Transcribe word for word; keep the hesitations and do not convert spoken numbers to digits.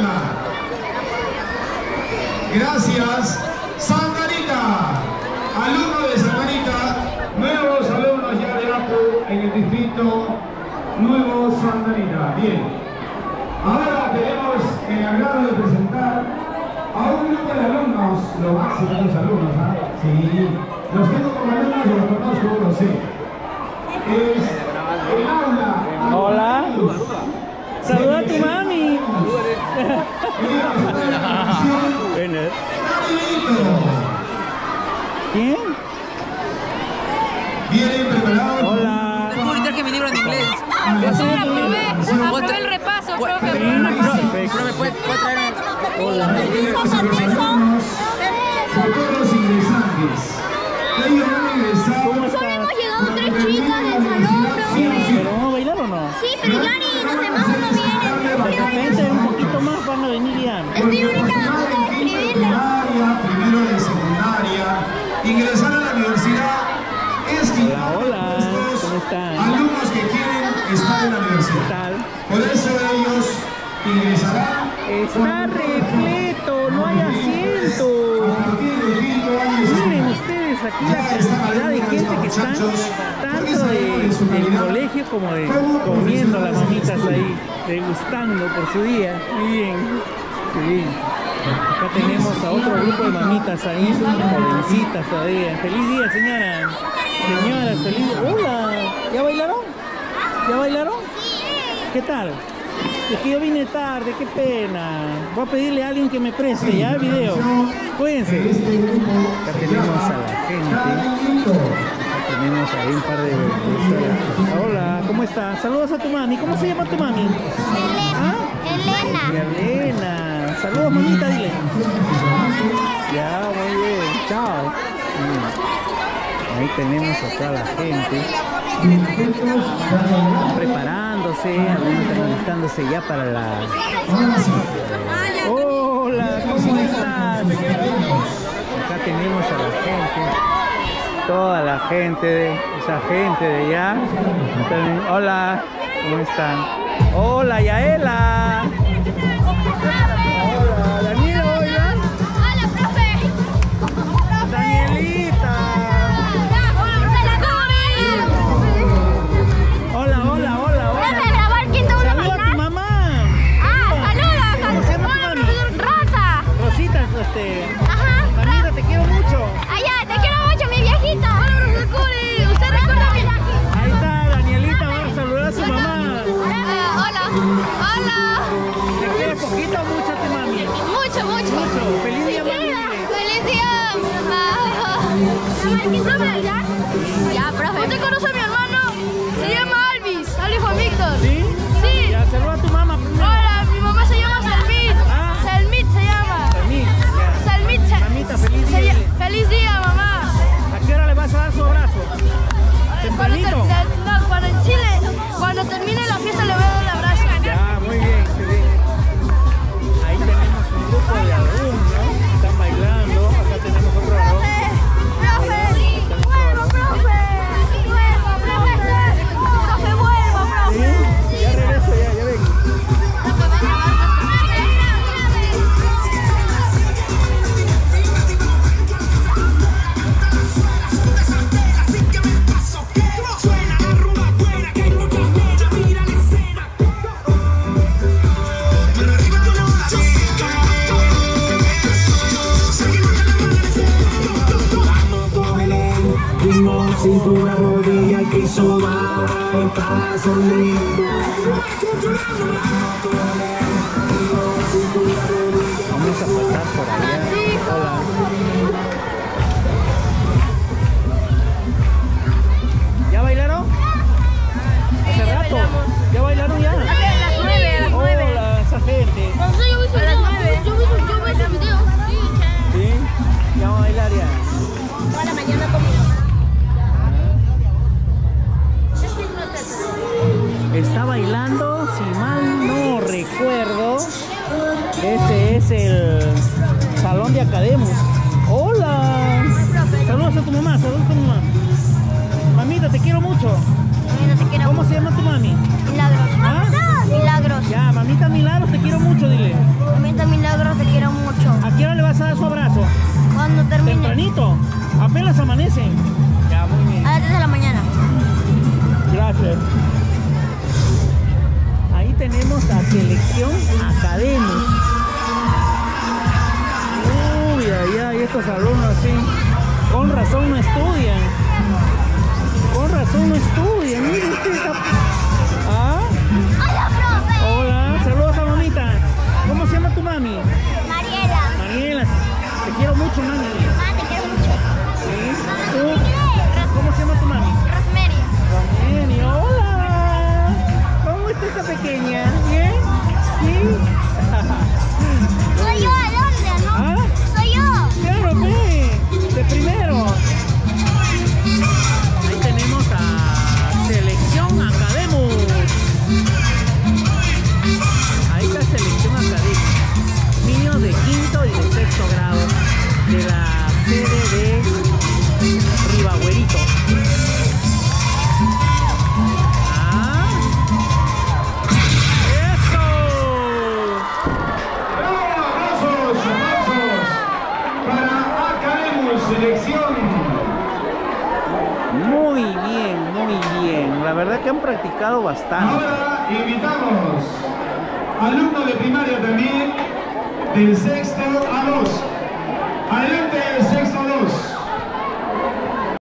Aula. Gracias, Santa Anita. Alumnos de Santa Anita, nuevos alumnos ya de A P U en el distrito Nuevo Santa Anita. Bien. Ahora tenemos el agrado de presentar a un grupo de alumnos, lo máximo de los alumnos, ¿ah? ¿eh? Sí. Los tengo como alumnos, los conozco, lo sé. Es el aula. Hola. Saluda a tu mami. ¿Quién? Vienen preparados. Hola. Publicar que mi libro en inglés. Profesora, profe, aprueba el repaso, profe. Profe, ¿puede traer? Hola. Futuros ingresantes. Ellos van a ingresar. ¿Cómo Solo estás? hemos llegado tres chicas del salón, profe. ¿Pero vamos a bailar o no? Sí, pero Yanni y los demás no De vienen. repente un poquito más van a venir ya. Estoy ahorita a punto de escribirle. Primero de secundaria. Ingresar a la universidad es que Hola, hola. ¿Cómo están? alumnos que quieren estar en la ¿Qué universidad. tal? Por eso ellos ingresarán. Está repleto, no hay asiento. A partir del quinto año de Miren ustedes aquí la cantidad de gente que están tanto de, del colegio como de comiendo las mamitas ahí, degustando por su día. Muy bien, qué bien. Acá tenemos a otro grupo de mamitas ahí, jovencitas todavía. Feliz día, señora. Señoras, feliz. Hola, ¿ya bailaron? ¿Ya bailaron? ¿Qué tal? Es que yo vine tarde, qué pena. Voy a pedirle a alguien que me preste ya el video. Cuídense. Acá tenemos a la gente. Acá tenemos ahí un par de personas. Hola, ¿cómo estás? Saludos a tu mami. ¿Cómo se llama tu mami? Elena. ¿Ah? Elena. Elena. Saludos, mamita, dile. Ya, muy bien. Chao. Ahí tenemos a toda la gente. Están preparándose, algunos están listándose ya para la... Hola, ¿cómo estás? Acá tenemos a la gente, toda la gente, de, esa gente de allá. Hola, ¿cómo están? Hola, Yaela. Hola, Daniela, hola. Hola, profe. Danielita. Hola, hola, hola, hola. Profe, grabar quién te va a Saluda a tu bailar. mamá. Ah, saluda. ¿Cómo se llama tu mami? Rosa. Rosita, este. Ajá. Mamita, te quiero mucho. Allá, te quiero mucho, mi viejita. Hola, profesor Curi. ¿Usted recuerda mi Ahí está, Danielita va a saludar a su mamá. Hola. Hola. ¿Te quiere poquito o mucho a tu mami? Mucho, mucho. Mucho. Feliz día, mami. Feliz día, mamá. Ya, profe. ¿Usted conoce a mi hermano? Se llama Alvis, Alvis Juan Víctor. ¿Sí? Sí. Ya, saluda a tu mamá primero. Hola, mi mamá se llama Selmit. Ah. Selmit se llama. Permit, ya. Selmit. se- Mamita, feliz se día. ll- Feliz día, mamá. ¿A qué hora le vas a dar su abrazo? Cuando, ter- ¿Tempranito? no, cuando en Chile, cuando termine la fiesta le voy a dar el abrazo. Ya, muy bien, qué bien. Ahí tenemos un grupo de alumnos que están bailando. Acá tenemos otro alumno. Profe, vuelvo, profe. Vuelvo, profesor. Profe, vuelvo, profe. ¿Sí? Ya regreso, ya, ya vengo. Cintura, rodilla que soba el paso lindo. Vamos a pasar por allá. Hola. ¿Ya bailaron? ¿Hace rato? ¿Ya bailaron ya? A las nueve, a las nueve. Hola, esa gente. No sé, yo vi su video. Yo vi su yo vi ese video. Sí, ¿Sí? ¿Ya vamos a bailar ya? toda la mañana con mi mamá. Está bailando, si mal no recuerdo, ese es el salón de Academus. Hola. Saludos a tu mamá, saludos a tu mamá. Mamita, te quiero mucho. Mira, te quiero ¿Cómo se llama tu mami? Milagros. ¿Ah? Milagros. Ya, mamita Milagros, te quiero mucho, dile. tempranito. Apenas amanecen. Ya, muy bien. A las tres de la mañana. Gracias. Ahí tenemos a Selección Academus. Uy, ay, ay, estos alumnos así. Con razón no estudian. Con razón no estudian. Miren usted está... ¿Ah? Hola, profe. Hola, saludos a mamita. ¿Cómo se llama tu mami? Mariela. Mariela. Te quiero mucho, mami. Mamá, te quiero mucho. ¿Sí? ¿Tú? ¿Cómo se llama tu mami? Rosemary. Rosemary, hola. ¿Cómo está esta pequeña? ¿Bien? ¿Sí? Soy yo, Alondra, ¿no? ¿Ah? Soy yo. Claro, ve. De primero. Ahí tenemos a Selección Academus. Ahí está Selección Academus. Niños de quinto y de sexto grado de la sede de Ribagüerito. ¡Ah! ¡Eso! ¡Bravo! ¡Aplausos! ¡Aplausos! Para Academus, selección. Muy bien, muy bien. La verdad que han practicado bastante. Ahora invitamos alumnos de primaria también, del sexto a dos. Adelante.